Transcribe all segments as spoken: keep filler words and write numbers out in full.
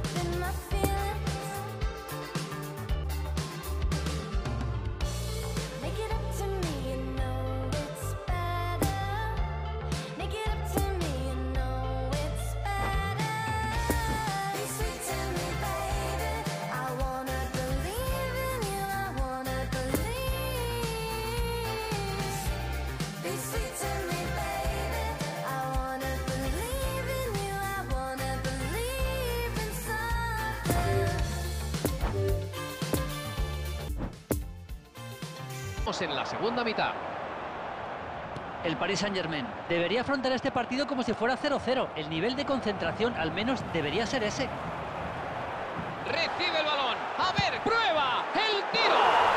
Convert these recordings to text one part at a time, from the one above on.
En la segunda mitad. El Paris Saint-Germain debería afrontar este partido como si fuera cero cero. El nivel de concentración al menos debería ser ese. Recibe el balón. A ver, prueba el tiro.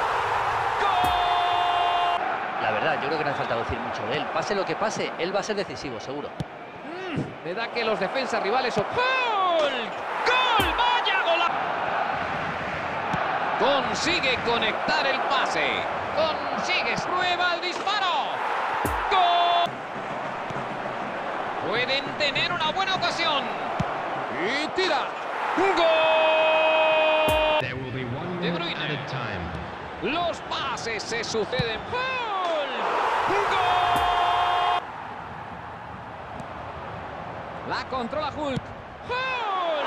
¡Gol! La verdad, yo creo que no hace falta decir mucho de él. Pase lo que pase, él va a ser decisivo, seguro. Mm, me da que los defensas rivales... ¡Gol! ¡Gol! ¡Vaya gol! Consigue conectar el pase. Consigues, prueba el disparo. ¡Gol! Pueden tener una buena ocasión. Y tira. ¡Gol! De Bruyne. Los pases se suceden. ¡Gol! ¡Gol! La controla Hulk. ¡Gol!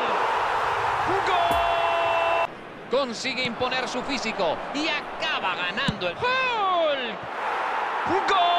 ¡Gol! Consigue imponer su físico y acaba ganando el gol. ¡Gol!